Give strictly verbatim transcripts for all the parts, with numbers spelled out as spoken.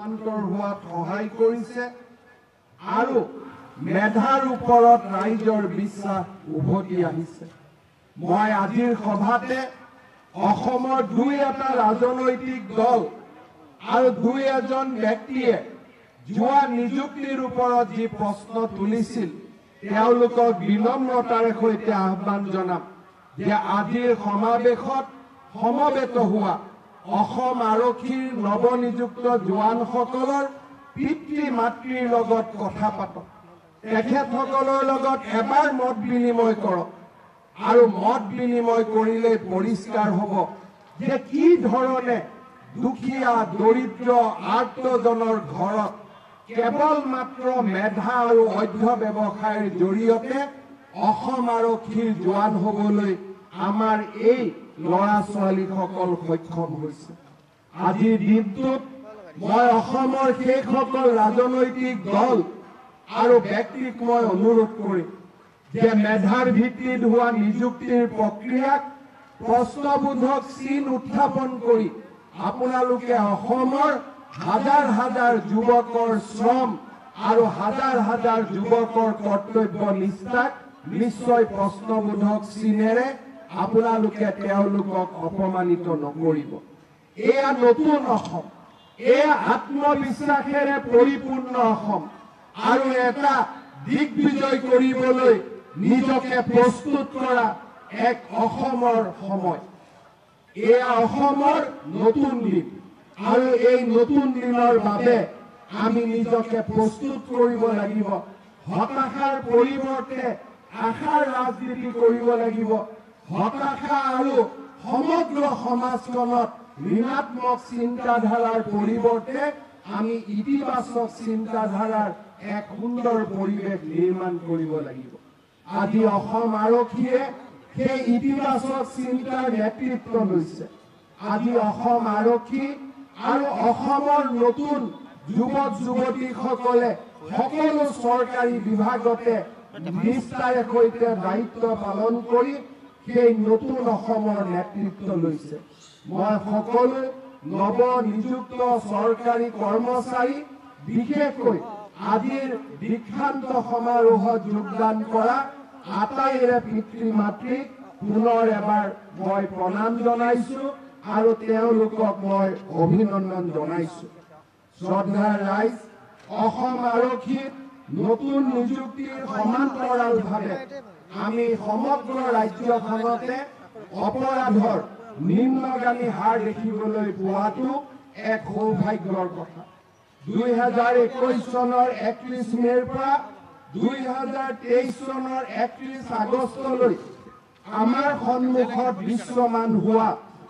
ৰূপান্তৰ হোৱাত সহায় কৰিছে আৰু মেধাৰ ওপৰত ৰাইজৰ বিশ্বাস উভতি আহিছে। মই আজিৰ সভাতে অসমৰ দুই এটা ৰাজনৈতিক দল আৰু দুই এজন ব্যক্তিয়ে যোৱা নিযুক্তিৰ ওপৰত যি প্ৰশ্ন তুলিছিল তেওঁলোকক বিনম্ৰতাৰে সৈতে আহ্বান জনাম যে আজিৰ সমাৱেশত সমবেত হোৱা অসম আৰক্ষীৰ নৱনিযুক্ত জোৱানসকলৰ পিতৃ মাতৃৰ লগত কথা পাতক, তেখেতসকলৰ লগত এবাৰ মত বিনিময় কৰক আৰু মত বিনিময় কৰিলে পৰিষ্কাৰ হ'ব যে কি ধৰণে দুখীয়া দৰিদ্ৰ আৰ্তজনৰ ঘৰত কেৱল মাত্ৰ মেধা আৰু অধ্যৱসায়ৰ জৰিয়তে অসম আৰক্ষীৰ জোৱান হ'বলৈ আমাৰ এই ল'ৰা ছোৱালীসকল সক্ষম হৈছে। আজিৰ দিনটোত মই অসমৰ সেইসকল ৰাজনৈতিক দল আৰু ব্যক্তিক মই অনুৰোধ কৰিম যে মেধাৰ ভিত্তিত হোৱা নিযুক্তিৰ প্ৰক্ৰিয়াক প্ৰশ্নবোধক চিন উত্থাপন কৰি আপোনালোকে অসমৰ হাজাৰ হাজাৰ যুৱকৰ শ্ৰম আৰু হাজাৰ হাজাৰ যুৱকৰ কৰ্তব্য নিষ্ঠাক নিশ্চয় প্ৰশ্নবোধক চিনেৰে আপোনালোকে তেওঁলোকক অপমানিত নকৰিব। এয়া নতুন অসম, এয়া আত্মবিশ্বাসেৰে পৰিপূৰ্ণ অসম আৰু এটা দিগ্বিজয় কৰিবলৈ নিজকে প্ৰস্তুত কৰা এক অসমৰ সময়। এয়া অসমৰ নতুন দিন আৰু এই নতুন দিনৰ বাবে আমি নিজকে প্ৰস্তুত কৰিব লাগিব। হতাশাৰ পৰিৱৰ্তে আশাৰ ৰাজনীতি কৰিব লাগিব। হতাশা আৰু সমগ্ৰ সমাজখনত ঋণাত্মক চিন্তাধাৰাৰ পৰিৱৰ্তে আমি ইতিবাচক চিন্তাধাৰাৰ এক সুন্দৰ পৰিৱেশ নিৰ্মাণ কৰিব লাগিব। আজি অসম আৰক্ষীয়ে সেই ইতিবাচক চিন্তাৰ নেতৃত্ব লৈছে। আজি অসম আৰক্ষী আৰু অসমৰ নতুন যুৱক যুৱতীসকলে সকলো চৰকাৰী বিভাগতে নিষ্ঠাৰে সৈতে দায়িত্ব পালন কৰি সেই নতুন অসমৰ নেতৃত্ব লৈছে। মই সকলো নৱ নিযুক্ত চৰকাৰী কৰ্মচাৰী বিশেষকৈ আজিৰ দীক্ষান্ত সমাৰোহত যোগদান কৰা আটাইৰে পিতৃ মাতৃক পুনৰ এবাৰ মই প্ৰণাম জনাইছো আৰু তেওঁলোকক মই অভিনন্দন জনাইছো। শ্ৰদ্ধাৰ ৰাইজ, অসম আৰক্ষীত নতুন নিযুক্তিৰ সমান্তৰালভাৱে আমি সমগ্ৰ ৰাজ্যখনতে অপৰাধৰ নিম্নগামী হাৰ দেখিবলৈ পোৱাটো এক সৌভাগ্যৰ কথা। দুই হাজাৰ একৈশ চনৰ একত্ৰিশ মেৰ পৰা দুই হাজাৰ তেইশ চনৰ একত্ৰিশ আগষ্টলৈ আমাৰ সন্মুখত দৃশ্যমান হোৱা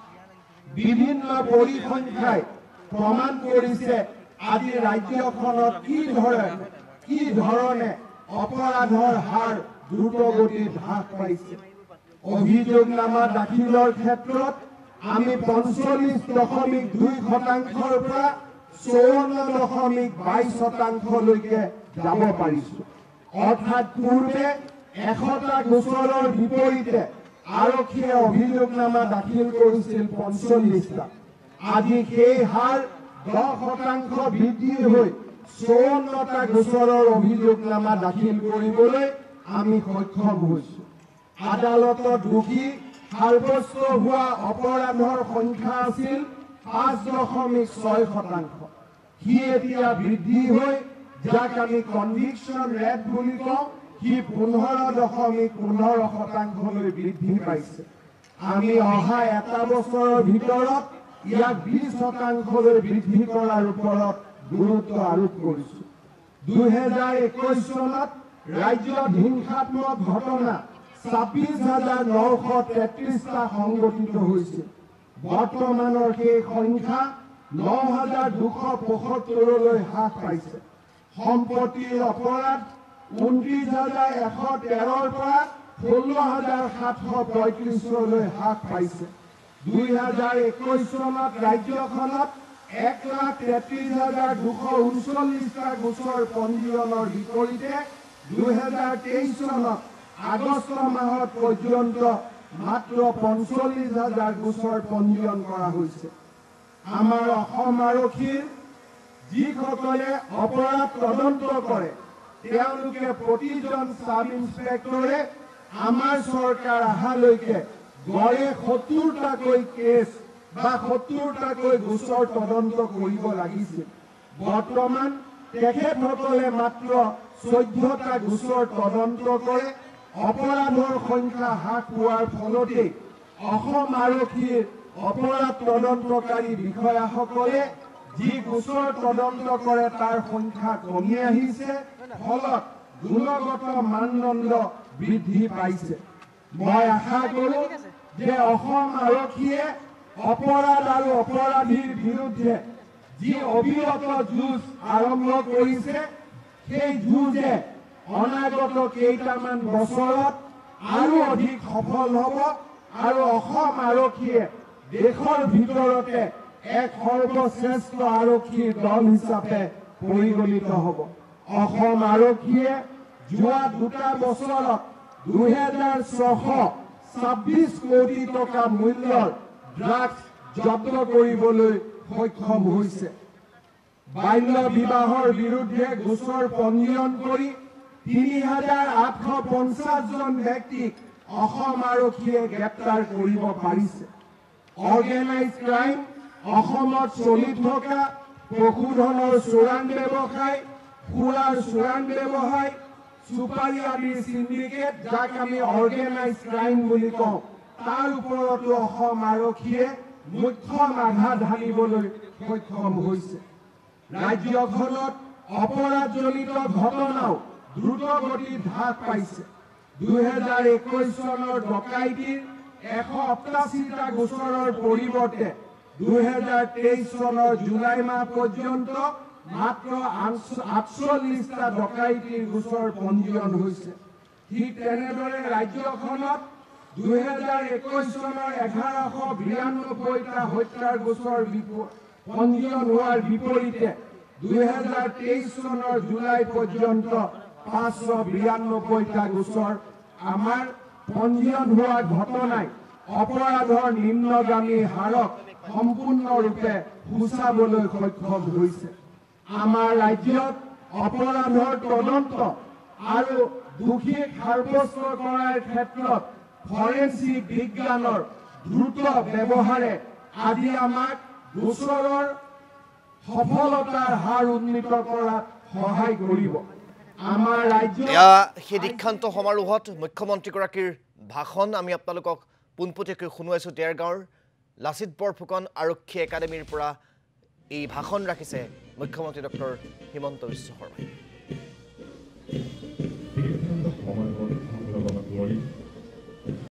বিভিন্ন পৰিসংখ্যাই প্ৰমাণ কৰিছে আজি ৰাজ্যখনত কি ধৰণে কি ধৰণে অপৰাধৰ হাৰ দ্ৰুতগতিত হ্ৰাস পাইছে। অভিযোগনামা দাখিলৰ ক্ষেত্ৰত আমি পঞ্চল্লিছ দশমিক দুই শতাংশৰ পৰা চৌৱন্ন দশমিক বাইশ শতাংশলৈকে যাব পাৰিছো। অৰ্থাৎ পূৰ্বে এশটা গোচৰৰ বিপৰীতে আৰক্ষীয়ে অভিযোগনামা দাখিল কৰিছিল পঞ্চল্লিছটা। আজি সেই হাৰ দহ শতাংশ বৃদ্ধি হৈ চৌৱন্নটা গোচৰৰ অভিযোগনামা দাখিল কৰিবলৈ আমি সক্ষম হৈছো। আদালতত দোষী সাব্যস্ত হোৱা অপৰাধৰ সংখ্যা আছিল পাঁচ দশমিক ছয় শতাংশ। সি এতিয়া বৃদ্ধি হৈ যাক আমি কনভিকশ্যন ৰেট বুলি কওঁ, সি পোন্ধৰ দশমিক পোন্ধৰ শতাংশলৈ বৃদ্ধি পাইছে। আমি অহা এটা বছৰৰ ভিতৰত ইয়াক বিশ শতাংশলৈ বৃদ্ধি কৰাৰ ওপৰত গুৰুত্ব আৰোপ কৰিছো। দুহেজাৰ একৈশ চনত ৰাজ্যত হিংসাত্মক ঘটনা ছাব্বিছ হাজাৰ নশ তেত্ৰিশটা সংঘটিত হৈছিল। বৰ্তমানৰ সেই সংখ্যা ন হাজাৰ দুশ পঁয়সত্তৰলৈ হ্ৰাস পাইছে। সম্পত্তিৰ অপৰাধ ঊনত্ৰিশ হাজাৰ এশ তেৰৰ পৰা ষোল্ল হাজাৰ সাতশ পঁয়ত্ৰিশলৈ হ্ৰাস পাইছে। দুই হাজাৰ একৈশ চনত ৰাজ্যখনত এক লাখ তেত্ৰিশ হাজাৰ দুশ ঊনচল্লিছটা গোচৰ পঞ্জীয়নৰ বিপৰীতে দুহেজাৰ তেইশ চনত আগষ্ট মাহত পৰ্যন্ত মাত্ৰ পঞ্চল্লিছ হাজাৰ গোচৰ পঞ্জীয়ন কৰা হৈছে। আমাৰ অসম আৰক্ষীৰ যিসকলে অপৰাধ তদন্ত কৰে তেওঁলোকে প্ৰতিজন সাব ইন্সপেক্টৰে আমাৰ চৰকাৰ অহালৈকে গড়ে সত্তৰটাকৈ কেছ বা সত্তৰটাকৈ গোচৰ তদন্ত কৰিব লাগিছিল। বৰ্তমান তেখেতসকলে মাত্ৰ চৈধ্যটা গোচৰ তদন্ত কৰে। অপৰাধৰ সংখ্যা হ্ৰাস পোৱাৰ ফলতেই অসম আৰক্ষীৰ অপৰাধ তদন্তকাৰী বিষয়াসকলে যি গোচৰ তদন্ত কৰে তাৰ সংখ্যা কমি আহিছে, ফলত গুণগত মানদণ্ড বৃদ্ধি পাইছে। মই আশা কৰোঁ যে অসম আৰক্ষীয়ে অপৰাধ আৰু অপৰাধীৰ বিৰুদ্ধে যি অবিৰত যুঁজ আৰম্ভ কৰিছে সেই যুঁজে অনাগত কেইটামান বছৰত আৰু অধিক সফল হ'ব আৰু অসম আৰক্ষীয়ে দেশৰ ভিতৰতে এক সৰ্বশ্ৰেষ্ঠ আৰক্ষীৰ দল হিচাপে পৰিগণিত হ'ব। অসম আৰক্ষীয়ে যোৱা দুটা বছৰত দুহেজাৰ ছশ ছাব্বিছ কোটি টকা মূল্যৰ ড্ৰাগছ জব্দ কৰিবলৈ সক্ষম হৈছে। বাল্য বিবাহৰ বিৰুদ্ধে গোচৰ পঞ্জীয়ন কৰি তিনি হাজাৰ আঠশ পঞ্চাছ জন ব্যক্তিক অসম আৰক্ষীয়ে গ্ৰেপ্তাৰ কৰিব পাৰিছে। অৰ্গেনাইজ ক্ৰাইম অসমত চলি থকা পশুধনৰ চোৰাং ব্যৱসায়, সুৰাৰ চোৰাং ব্যৱসায়, চুপাৰী আদিৰ চিণ্ডিকেট যাক আমি অৰ্গেনাইজ ক্ৰাইম বুলি কওঁ, তাৰ ওপৰতো অসম আৰক্ষীয়ে মুখ্য আঘাত হানিবলৈ সক্ষম হৈছে। ৰাজ্যখনত অপৰাধজনিত ঘটনাও দ্ৰুতগতিত হ্ৰাস পাইছে। দুহেজাৰ একৈশ চনৰ ডকাইতিৰ এশ অষ্টাশীটা গোচৰৰ পৰিৱৰ্তে দুহেজাৰ তেইশ চনৰ জুলাই মাহ পৰ্যন্ত মাত্ৰ আঠচল্লিশটা ডকাইতিৰ গোচৰ পঞ্জীয়ন হৈছে। ঠিক তেনেদৰে ৰাজ্যখনত দুহেজাৰ একৈশ চনৰ এঘাৰশ বিৰান্নব্বৈটা হত্যাৰ গোচৰ পঞ্জীয়ন হোৱাৰ বিপৰীতে দুহেজাৰ তেইশ চনৰ জুলাই পৰ্যন্ত পাঁচশ বিৰান্নব্বৈটা গোচৰ আমাৰ পঞ্জীয়ন হোৱা ঘটনাই অপৰাধৰ নিম্নগামী হাৰক সম্পূৰ্ণৰূপে সূচাবলৈ সক্ষম হৈছে। আমাৰ ৰাজ্যত অপৰাধৰ তদন্ত আৰু দোষীক সাব্যস্ত কৰাৰ ক্ষেত্ৰত ফৰেন্সিক বিজ্ঞানৰ দ্ৰুত ব্যৱহাৰে আজি আমাক গোচৰৰ সফলতাৰ হাৰ উন্নীত কৰাত সহায় কৰিব। আমাৰ ৰাজ্য সেই দীক্ষান্ত সমাৰোহত মুখ্যমন্ত্ৰীগৰাকীৰ ভাষণ আমি আপোনালোকক পোনপটীয়াকৈ শুনুৱাইছোঁ। দেৰগাঁৱৰ লাচিত বৰফুকন আৰক্ষী একাডেমীৰ পৰা এই ভাষণ ৰাখিছে মুখ্যমন্ত্ৰী ডক্টৰ হিমন্ত বিশ্ব শৰ্মাই।